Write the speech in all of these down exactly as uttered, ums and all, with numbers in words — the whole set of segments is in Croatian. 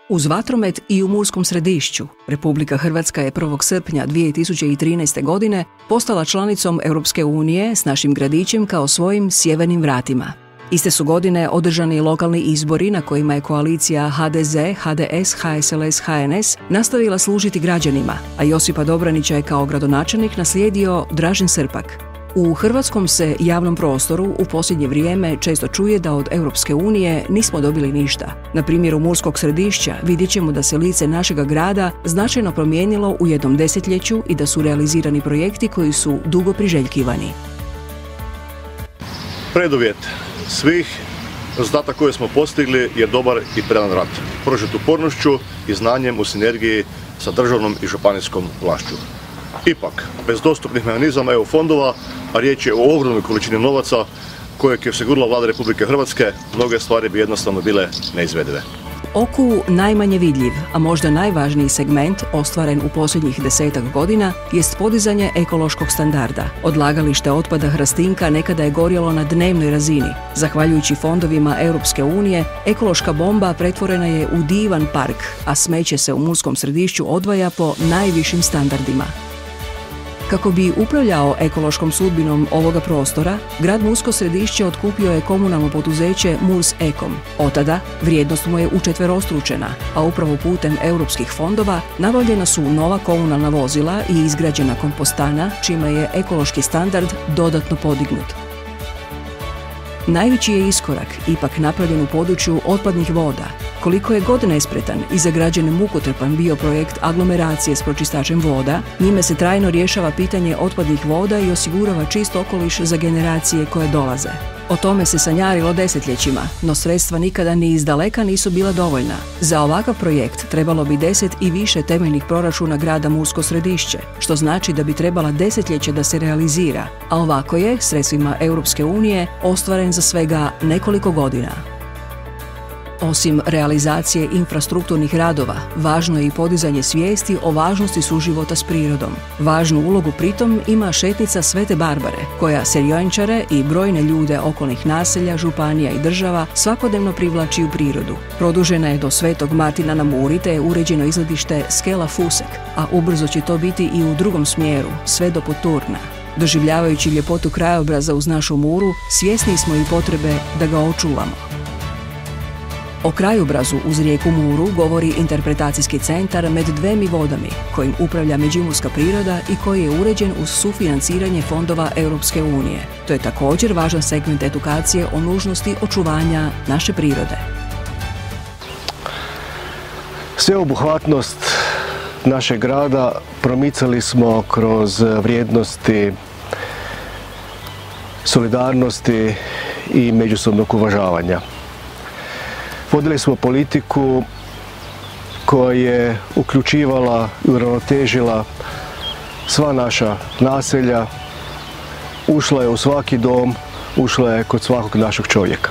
Uz vatromet i u Murskom Središću, Republika Hrvatska je prvog srpnja dvije tisuće trinaeste. godine postala članicom Europske unije s našim gradićem kao svojim sjevernim vratima. Iste su godine održani lokalni izbori na kojima je koalicija H D Z, H D S, H S L S, H N S nastavila služiti građanima, a Josipa Dobranića je kao gradonačelnik naslijedio Dražen Srpak. U hrvatskom se javnom prostoru u posljednje vrijeme često čuje da od Europske unije nismo dobili ništa. Na primjeru Murskog Središća vidjet ćemo da se lice našega grada značajno promijenilo u jednom desetljeću i da su realizirani projekti koji su dugo priželjkivani. Preduvjet svih rezultata koje smo postigli je dobar i predan rad, prožet upornošću i znanjem u sinergiji sa državnom i županijskom vlašću. Ipak, bez dostupnih mehanizama E U fondova, a riječ je o ogromnoj količini novaca kojeg je osigurala Vlada Republike Hrvatske, mnoge stvari bi jednostavno bile neizvedive. Oku najmanje vidljiv, a možda najvažniji segment ostvaren u posljednjih desetak godina jest podizanje ekološkog standarda. Odlagalište otpada Hrastinka nekada je gorjelo na dnevnoj razini. Zahvaljujući fondovima Europske unije, ekološka bomba pretvorena je u divan park, a smeće se u Murskom Središću odvaja po najvišim standardima. Kako bi upravljao ekološkom sudbinom ovoga prostora, grad Mursko Središće otkupio je komunalno poduzeće Murs Ekom. Otada vrijednost mu je učetverostručena, a upravo putem europskih fondova nabavljena su nova komunalna vozila i izgrađena kompostana, čime je ekološki standard dodatno podignut. Najveći je iskorak ipak napravljen u području otpadnih voda. Koliko je god nespretan i za građane mukotrpan bio projekt aglomeracije s pročistačem voda, njime se trajno rješava pitanje otpadnih voda i osigurava čist okoliš za generacije koje dolaze. O tome se sanjarilo desetljećima, no sredstva nikada ni izdaleka nisu bila dovoljna. Za ovakav projekt trebalo bi deset i više temeljnih proračuna grada Mursko Središće, što znači da bi trebala desetljeće da se realizira, a ovako je, sredstvima Europske unije, ostvaren za svega nekoliko godina. Osim realizacije infrastrukturnih radova, važno je i podizanje svijesti o važnosti suživota s prirodom. Važnu ulogu pritom ima šetnica Svete Barbare, koja Seriončare i brojne ljude okolnih naselja, županija i država svakodnevno privlači u prirodu. Produžena je do Svetog Martina na Muri te je uređeno izletište Skela Fusek, a ubrzo će to biti i u drugom smjeru, sve do Poturna. Doživljavajući ljepotu krajobraza uz našu Muru, svjesni smo i potrebe da ga očuvamo. O krajobrazu uz rijeku Muru govori interpretacijski centar Med dvemi vodami, kojim upravlja međimurska priroda i koji je uređen uz sufinanciranje fondova Europske unije. To je također važan segment edukacije o nužnosti očuvanja naše prirode. Sveobuhvatnost našeg grada promicali smo kroz vrijednosti solidarnosti i međusobnog uvažavanja. Vodili smo politiku koja je uključivala i uravnotežila sva naša naselja, ušla je u svaki dom, ušla je kod svakog našeg čovjeka.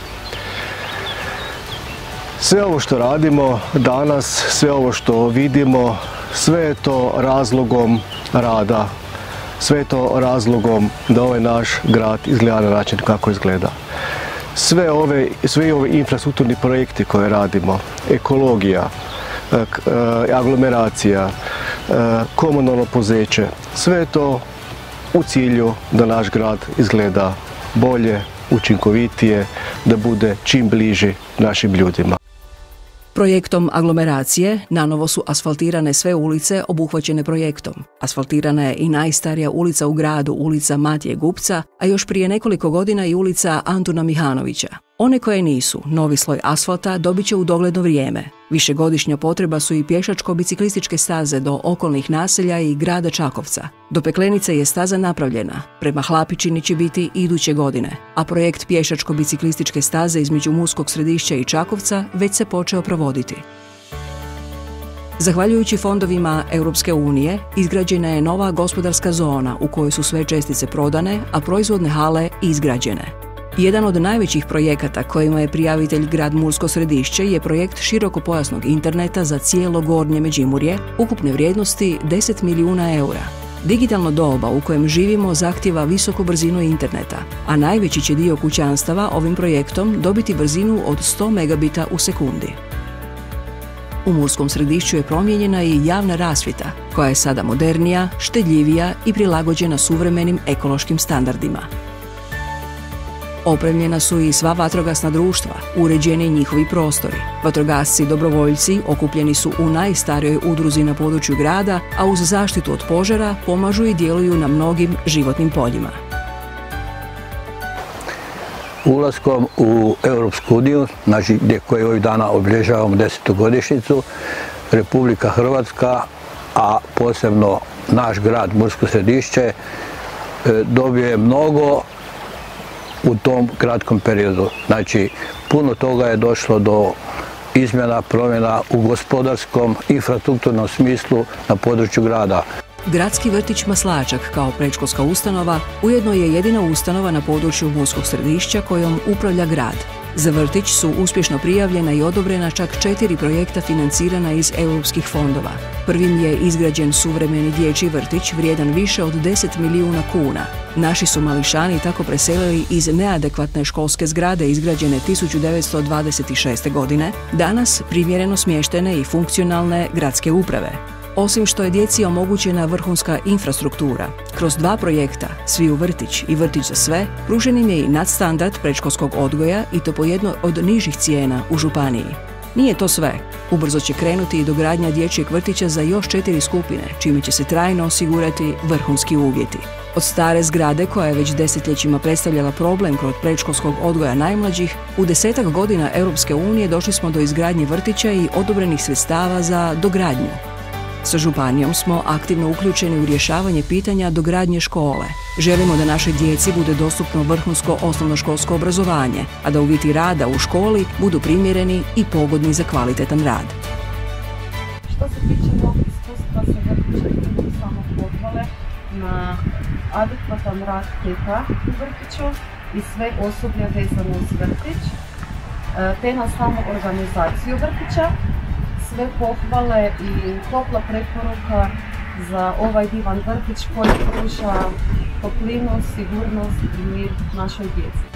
Sve ovo što radimo danas, sve ovo što vidimo, sve je to razlogom rada, sve je to razlogom da ovaj naš grad izgleda na način kako izgleda. Sve ove, sve ove infrastrukturni projekti koje radimo, ekologija, aglomeracija, komunalno poduzeće, sve je to u cilju da naš grad izgleda bolje, učinkovitije, da bude čim bliži našim ljudima. Projektom aglomeracije nanovo su asfaltirane sve ulice obuhvaćene projektom. Asfaltirana je i najstarija ulica u gradu, ulica Matije Gupca, a još prije nekoliko godina i ulica Antuna Mihanovića. One koje nisu, novi sloj asfalta dobit će u dogledno vrijeme. Višegodišnja potreba su i pješačko-biciklističke staze do okolnih naselja i grada Čakovca. Do Peklenice je staza napravljena, prema Hlapičini će biti iduće godine, a projekt pješačko-biciklističke staze između Murskog Središća i Čakovca već se počeo provoditi. Zahvaljujući fondovima Europske unije, izgrađena je nova gospodarska zona u kojoj su sve čestice prodane, a proizvodne hale izgrađene. Jedan od najvećih projekata kojima je prijavitelj grad Mursko Središće je projekt širokopojasnog interneta za cijelo Gornje Međimurje, ukupne vrijednosti deset milijuna eura. Digitalno doba u kojem živimo zahtijeva visoku brzinu interneta, a najveći će dio kućanstava ovim projektom dobiti brzinu od sto megabita u sekundi. U Murskom Središću je promijenjena i javna rasvjeta, koja je sada modernija, štedljivija i prilagođena suvremenim ekološkim standardima. Opremljena su i sva vatrogasna društva, uređeni njihovi prostori. Vatrogasci i dobrovoljci okupljeni su u najstarijoj udruzi na području grada, a uz zaštitu od požara pomažu i djeluju na mnogim životnim poljima. Ulaskom u Europsku uniju, znači gdje koje ovih dana obilježavamo desetu godišnjicu, Republika Hrvatska, a posebno naš grad Mursko Središće, dobio je mnogo u tom kratkom periodu. Znači, puno toga je došlo do izmjena, promjena u gospodarskom, infrastrukturnom smislu na području grada. Gradski vrtić Maslačak kao predškolska ustanova ujedno je jedina ustanova na području Murskog Središća kojom upravlja grad. Za vrtić su uspješno prijavljena i odobrena čak četiri projekta financirana iz europskih fondova. Prvim je izgrađen suvremeni dječji vrtić vrijedan više od deset milijuna kuna. Naši su mališani tako preselili iz neadekvatne školske zgrade izgrađene tisuću devetsto dvadeset šeste. godine, danas primjereno smještene i funkcionalne gradske uprave. Osim što je djeci omogućena vrhunska infrastruktura, kroz dva projekta, Svi u vrtić i Vrtić za sve, pružen im je i nadstandard predškolskog odgoja i to po jednoj od nižih cijena u županiji. Nije to sve. Ubrzo će krenuti i dogradnja dječjeg vrtića za još četiri skupine, čime će se trajno osigurati vrhunski uvjeti. Od stare zgrade, koja je već desetljećima predstavljala problem kod predškolskog odgoja najmlađih, u desetak godina Europske unije došli smo do izgradnje vrtića i odobrenih sredstava za dogradnju. Sa županijom smo aktivno uključeni u rješavanje pitanja dogradnje škole. Želimo da našoj djeci bude dostupno vrhunsko osnovnoškolsko obrazovanje, a da uvjeti rada u školi budu primjereni i pogodni za kvalitetan rad. Što se tiče mog iskustva sa vrtićem, imam samo pohvale na adekvatan rad teta u vrtiću i sve osoblje vezano uz vrtić, te na samu organizaciju vrtića. Sve pohvale i topla preporuka za ovaj divan vrtić koji pruža toplinu, sigurnost i mir našoj djeci.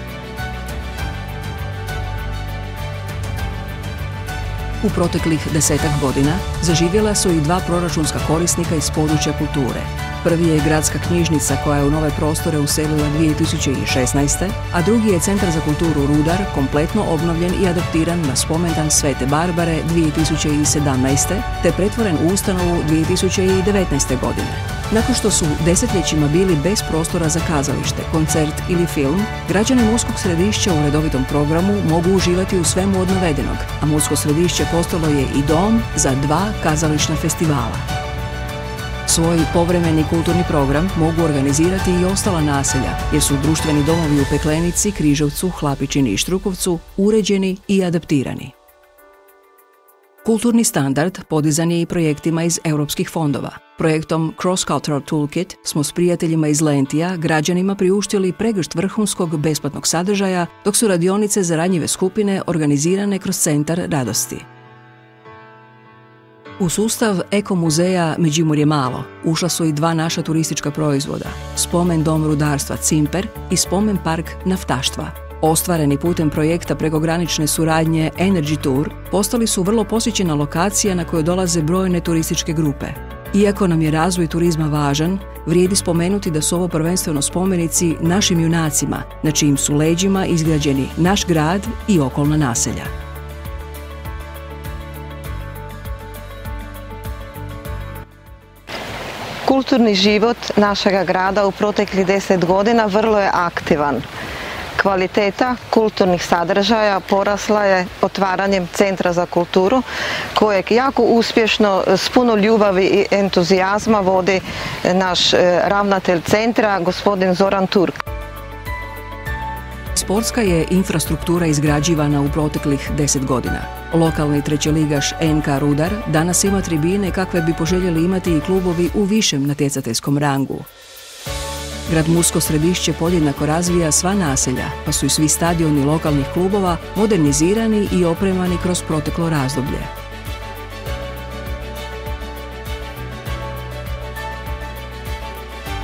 U proteklih desetak godina zaživjela su i dva proračunska korisnika iz područja kulture. Prvi je Gradska knjižnica koja je u nove prostore uselila dvije tisuće šesnaeste. a drugi je Centar za kulturu Rudar, kompletno obnovljen i adaptiran na spomendan Svete Barbare dvije tisuće sedamnaeste. te pretvoren u ustanovu dvije tisuće devetnaeste. godine. Nakon što su desetljećima bili bez prostora za kazalište, koncert ili film, građani Murskog Središća u redovitom programu mogu uživati u svemu od navedenog, a Mursko Središće postalo je i dom za dva kazališna festivala. Svoj povremeni kulturni program mogu organizirati i ostala naselja, jer su društveni domovi u Peklenici, Križevcu, Hlapičini i Štrukovcu uređeni i adaptirani. Kulturni standard podizan je i projektima iz europskih fondova. Projektom Cross Cultural Toolkit smo s prijateljima iz Lentija građanima priuštili pregršt vrhunskog besplatnog sadržaja, dok su radionice za ranjive skupine organizirane kroz Centar radosti. U sustav Eko muzeja Međimurje malo ušla su i dva naša turistička proizvoda, Spomen dom rudarstva Cimper i Spomen park naftaštva. Ostvareni putem projekta prekogranične suradnje Energy Tour, postali su vrlo posjećena lokacija na koju dolaze brojne turističke grupe. Iako nam je razvoj turizma važan, vrijedi spomenuti da su ovo prvenstveno spomenici našim junacima, na čijim su leđima izgrađeni naš grad i okolna naselja. Kulturni život našega grada u proteklih deset godina vrlo je aktivan. Kvaliteta kulturnih sadržaja porasla je otvaranjem Centra za kulturu, kojeg jako uspješno, s puno ljubavi i entuzijazma vodi naš ravnatelj centra, gospodin Zoran Turk. Sportska je infrastruktura izgrađivana u proteklih deset godina. Lokalni trećeligaš N K Rudar danas ima tribine kakve bi poželjeli imati i klubovi u višem natjecateljskom rangu. Grad Mursko Središće podjednako razvija sva naselja, pa su i svi stadioni lokalnih klubova modernizirani i opremani kroz proteklo razdoblje.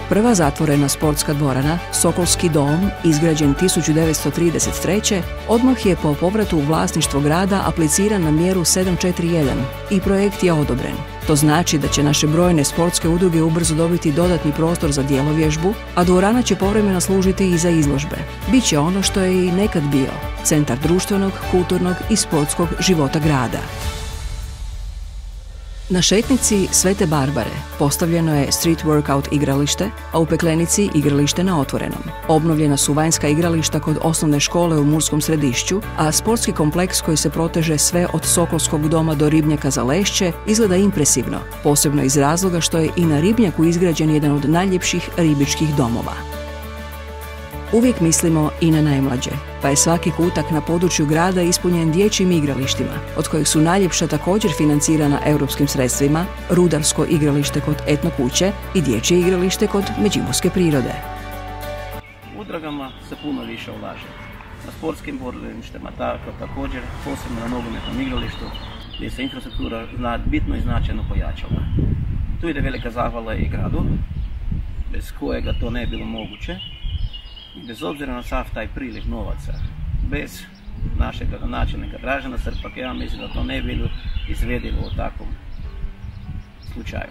Prva zatvorena sportska dvorana, Sokolski dom, izgrađen tisuću devetsto trideset treće. odmah je po povratu u vlasništvo grada apliciran na mjeru sedam četiri jedan i projekt je odobren. To znači da će naše brojne sportske udruge ubrzo dobiti dodatni prostor za djelovježbu, a dvorana će povremeno služiti i za izložbe. Biće ono što je i nekad bio, centar društvenog, kulturnog i sportskog života grada. Na šetnici Svete Barbare postavljeno je street workout igralište, a u Peklenici igralište na otvorenom. Obnovljena su vanjska igrališta kod osnovne škole u Murskom Središću, a sportski kompleks koji se proteže sve od Sokolskog doma do Ribnjaka za Lešće izgleda impresivno, posebno iz razloga što je i na Ribnjaku izgrađen jedan od najljepših ribičkih domova. Uvijek mislimo i na najmlađe, pa je svaki kutak na području grada ispunjen dječjim igralištima, od kojih su najljepša također financirana europskim sredstvima, rudarsko igralište kod Etno kuće i dječje igralište kod Međimurske prirode. U udrugama se puno više ulaže. Na sportskim borilištima tako također, posebno na nogometnom igralištu, gdje se infrastruktura bitno i značajno pojačala. Tu ide velika zahvala i gradu, bez kojega to ne bi bilo moguće. Bez obzira na sav taj priliv novaca, bez našeg gradonačelnika Dražena Srpaka, ja mislim da to ne bi bilo izvedivo u takvom slučaju.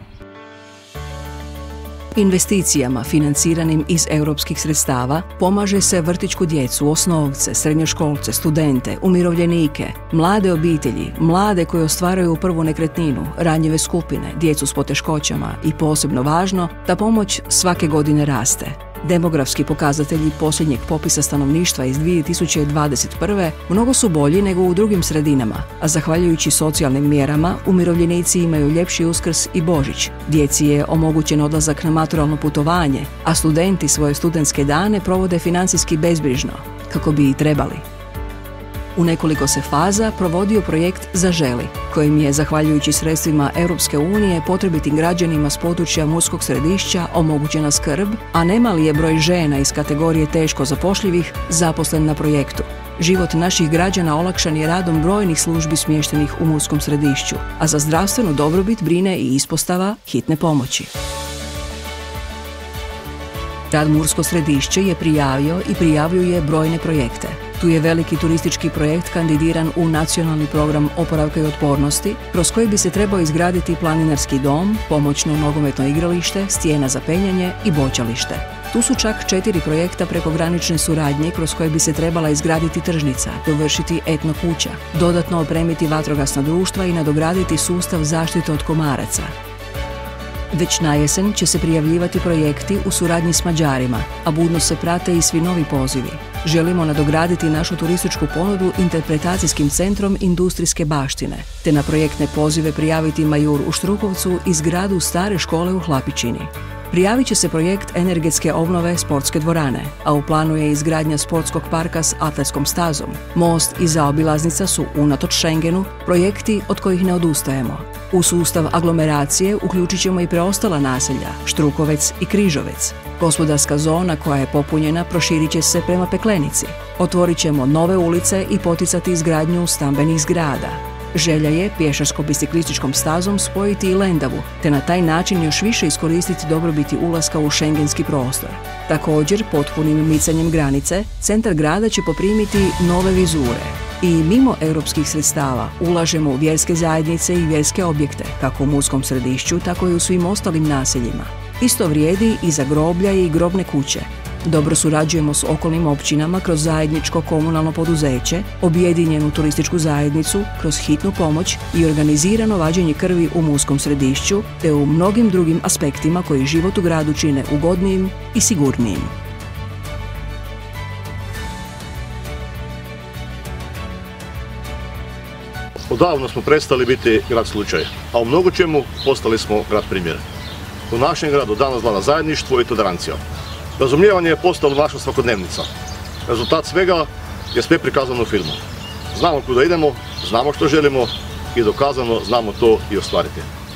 Investicijama financiranim iz europskih sredstava pomaže se vrtićku djecu, osnovce, srednjoškolce, studente, umirovljenike, mlade obitelji, mlade koji ostvaraju prvu nekretninu, ranjive skupine, djecu s poteškoćama i posebno važno da pomoć svake godine raste. Demografski pokazatelji posljednjeg popisa stanovništva iz dvije tisuće dvadeset prve. mnogo su bolji nego u drugim sredinama, a zahvaljujući socijalnim mjerama umirovljenici imaju ljepši Uskrs i Božić. Djeci je omogućen odlazak na maturalno putovanje, a studenti svoje studentske dane provode financijski bezbrižno, kako bi i trebali. U nekoliko se faza provodio projekt Zaželi, kojim je, zahvaljujući sredstvima Europske unije, potrebitim građanima s područja Murskog Središća omogućena skrb, a nemali je broj žena iz kategorije teško zapošljivih zaposlen na projektu. Život naših građana olakšan je radom brojnih službi smještenih u Murskom Središću, a za zdravstvenu dobrobit brine i ispostava hitne pomoći. Grad Mursko Središće je prijavio i prijavljuje brojne projekte. Tu je veliki turistički projekt kandidiran u Nacionalni program oporavka i otpornosti, kroz koji bi se trebao izgraditi planinarski dom, pomoćno nogometno igralište, stijena za penjanje i boćalište. Tu su čak četiri projekta prekogranične suradnje kroz koje bi se trebala izgraditi tržnica, dovršiti etno kuća, dodatno opremiti vatrogasna društva i nadograditi sustav zaštite od komaraca. Već na jesen će se prijavljivati projekti u suradnji s Mađarima, a budno se prate i svi novi pozivi. Želimo nadograditi našu turističku ponudu interpretacijskim centrom industrijske baštine, te na projektne pozive prijaviti Majur u Štrukovcu i zgradu stare škole u Hlapičini. Prijavit će se projekt energetske obnove sportske dvorane, a u planu je izgradnja sportskog parka s atletskom stazom. Most i zaobilaznica su, unatoč Schengenu, projekti od kojih ne odustajemo. U sustav aglomeracije uključit ćemo i preostala naselja, Štrukovec i Križovec. Gospodarska zona koja je popunjena proširit će se prema Peklenici. Otvorit ćemo nove ulice i poticati izgradnju stambenih zgrada. Želja je pješačko-biciklističkom stazom spojiti i Lendavu, te na taj način još više iskoristiti dobrobiti ulaska u šengenski prostor. Također, potpunim micanjem granice, centar grada će poprimiti nove vizure. I mimo europskih sredstava ulažemo u vjerske zajednice i vjerske objekte, kako u Murskom Središću, tako i u svim ostalim naseljima. Isto vrijedi i za groblja i grobne kuće. Dobro surađujemo s okolnim općinama kroz zajedničko komunalno poduzeće, objedinjenu turističku zajednicu, kroz hitnu pomoć i organizirano vađenje krvi u Murskom Središću, te u mnogim drugim aspektima koji život u gradu čine ugodnijim i sigurnijim. Odavno smo prestali biti grad slučaj, a u mnogo čemu postali smo grad primjer. U našem gradu danas vlada zajedništvo i tolerancija. Razumijevanje je postalo naša svakodnevnica. Rezultat svega je sve prikazano u filmu. Znamo kuda idemo, znamo što želimo i dokazano znamo to i ostvariti.